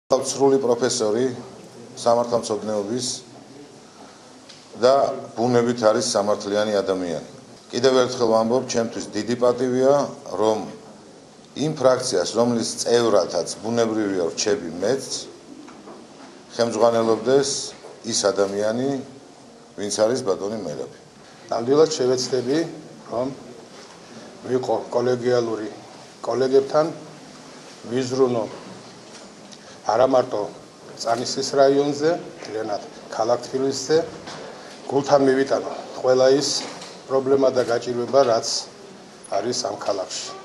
Sruli პროფესორი სამართალმცოდნეობის და ბუნებით არის სამართლიანი ადამიანი. Კიდევ ერთხელ ვამბობ, ჩემთვის დიდი პატივია, რომ იმ ფრაქციას, რომლის წევრადაც ბუნებრივია რჩები მეც, ხელმძღვანელობდეს ის ადამიანი, ვინც არის ბატონი მერაბი. ნამდვილად შევეცდები, რომ ვიყო კოლეგიალური კოლეგებთან, ვიზრუნო არა მარტო წანისის რაიონზე, მთლიანად ქალაქ თბილისზე, გულთან მივიტანო ყველა ის პრობლემა და გაჭირვება, რაც არის ამ ქალაქში.